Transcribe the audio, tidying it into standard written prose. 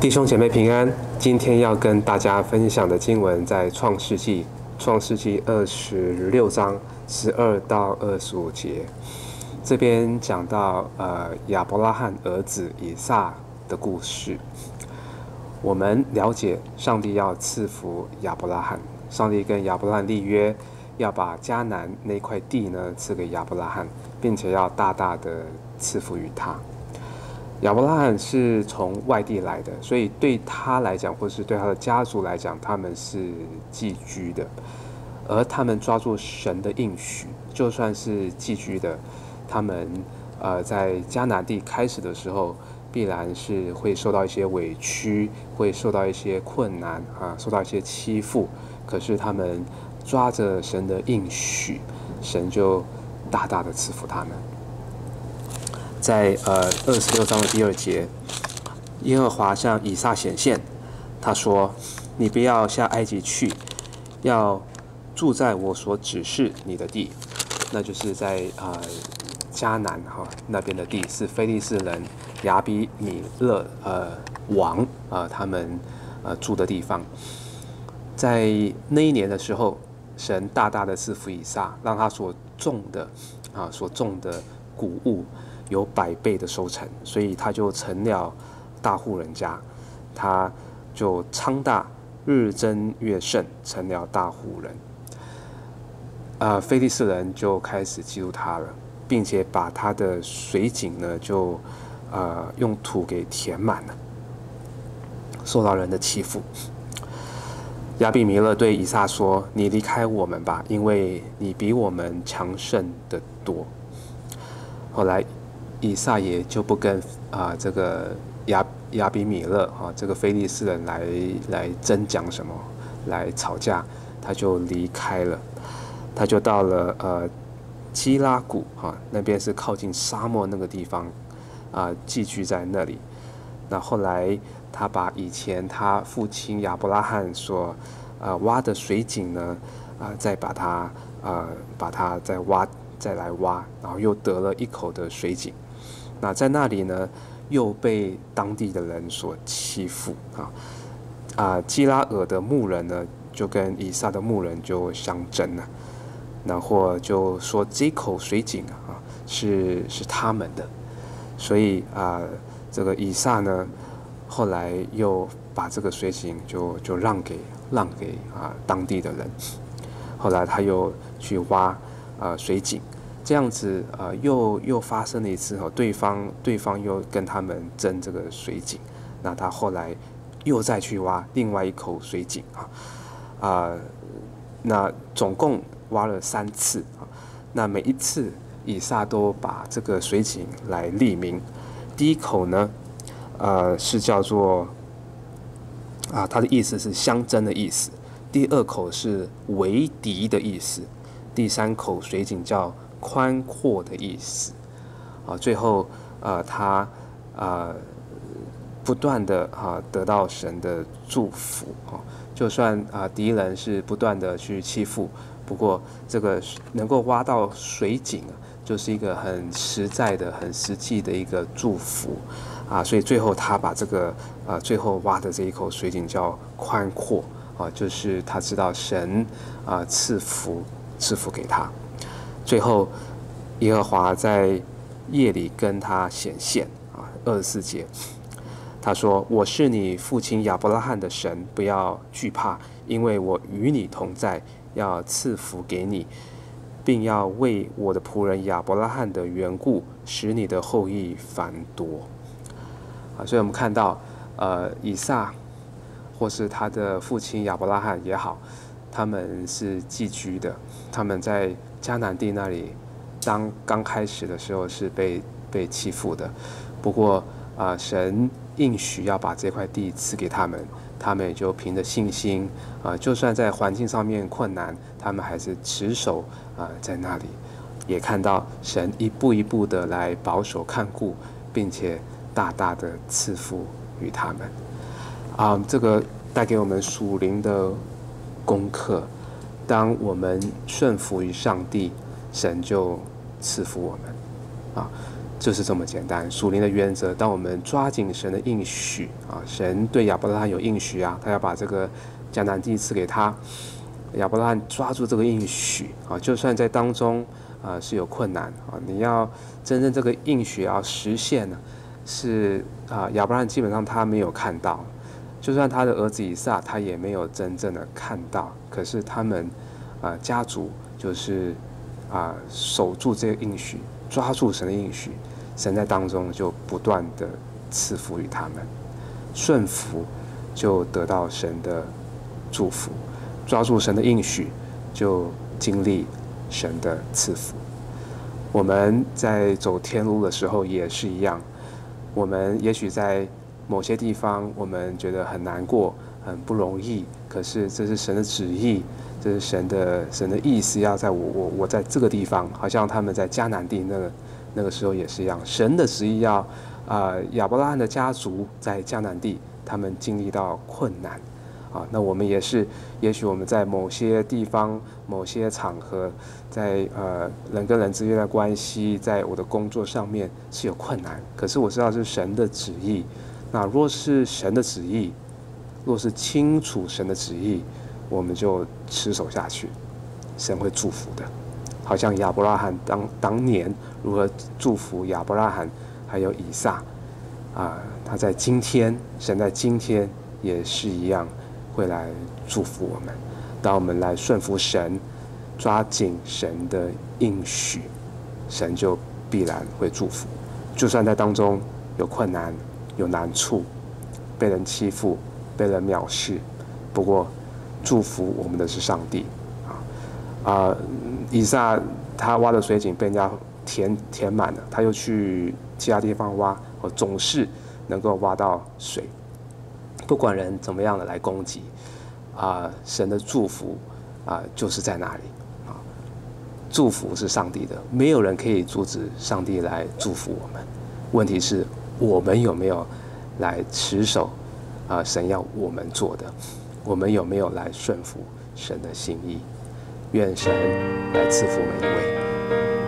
弟兄姐妹平安，今天要跟大家分享的经文在创世纪26章12到25节。这边讲到亚伯拉罕儿子以撒的故事。我们了解上帝要赐福亚伯拉罕，上帝跟亚伯拉罕立约，要把迦南那块地呢赐给亚伯拉罕，并且要大大的赐福于他。亚伯拉罕是从外地来的，所以对他来讲，或是对他的家族来讲，他们是寄居的。而他们抓住神的应许，就算是寄居的，他们在迦南地开始的时候，必然是会受到一些委屈，会受到一些困难受到一些欺负。可是他们抓着神的应许，神就大大的赐福他们。在26章的第2节，耶和华向以撒显现，他说：“你不要下埃及去，要住在我所指示你的地。”那就是在迦南那边的地，是非利士人亚比米勒王他们住的地方。在那一年的时候，神大大的赐福以撒，让他所种的谷物有100倍的收成，所以他就成了大户人家，他就昌大，日增月盛，成了大户人。非利士人就开始嫉妒他了，并且把他的水井呢就用土给填满了，受到人的欺负。亚比米勒对以撒说：“你离开我们吧，因为你比我们强盛得多。”后来以撒也就不跟这个亚比米勒这个非利士人来争讲什么，来吵架，他就离开了，他就到了基拉谷那边是靠近沙漠那个地方寄居在那里。那后来他把以前他父亲亚伯拉罕所挖的水井呢再把它再来挖，然后又得了一口的水井。那在那里呢，又被当地的人所欺负基拉尔的牧人呢，就跟以撒的牧人就相争了，然后就说这口水井是他们的，所以这个以撒呢，后来又把这个水井就让给当地的人，后来他又去挖水井。这样子又发生了一次对方又跟他们争这个水井，那他后来又再去挖另外一口水井那总共挖了3次那每一次以撒都把这个水井来立名。第一口呢是叫做它的意思是相争的意思，第2口是为敌的意思，第3口水井叫宽阔的意思最后他不断的得到神的祝福就算敌人是不断的去欺负，不过这个能够挖到水井就是一个很实在的、很实际的一个祝福所以最后他把这个最后挖的这一口水井叫宽阔就是他知道神赐福给他。最后耶和华在夜里跟他显现24节，他说：“我是你父亲亚伯拉罕的神，不要惧怕，因为我与你同在，要赐福给你，并要为我的仆人亚伯拉罕的缘故，使你的后裔繁多。”所以我们看到以撒或是他的父亲亚伯拉罕也好，他们是寄居的，他们在迦南地那里刚开始的时候是被欺负的，不过神应许要把这块地赐给他们，他们也就凭着信心就算在环境上面困难，他们还是持守在那里，也看到神一步一步的来保守看顾，并且大大的赐福于他们这个带给我们属灵的功课。当我们顺服于上帝，神就赐福我们就是这么简单。属灵的原则，当我们抓紧神的应许啊，神对亚伯拉罕有应许啊，他要把这个迦南地赐给他。亚伯拉罕抓住这个应许啊，就算在当中是有困难啊，你要真正这个应许要实现呢，是亚伯拉罕基本上他没有看到，就算他的儿子以撒，他也没有真正的看到。可是他们家族就是守住这个应许，抓住神的应许，神在当中就不断的赐福于他们，顺服就得到神的祝福。抓住神的应许，就经历神的赐福。我们在走天路的时候也是一样，我们也许在某些地方我们觉得很难过、很不容易，可是这是神的旨意，这是神的意思，要在我在这个地方，好像他们在迦南地那个时候也是一样，神的旨意要亚伯拉罕的家族在迦南地，他们经历到困难。那我们也是，也许我们在某些地方、某些场合，在人跟人之间的关系，在我的工作上面是有困难，可是我知道是神的旨意。那若是神的旨意，若是清楚神的旨意，我们就持守下去，神会祝福的。好像亚伯拉罕当年如何祝福亚伯拉罕还有以撒他在今天，神在今天也是一样。会来祝福我们，当我们来顺服神，抓紧神的应许，神就必然会祝福。就算在当中有困难、有难处，被人欺负、被人藐视，不过祝福我们的是上帝以撒他挖的水井被人家填满了，他又去其他地方挖，总是能够挖到水。不管人怎么样的来攻击神的祝福就是在那里祝福是上帝的，没有人可以阻止上帝来祝福我们。问题是我们有没有来持守神要我们做的，我们有没有来顺服神的心意？愿神来赐福每一位。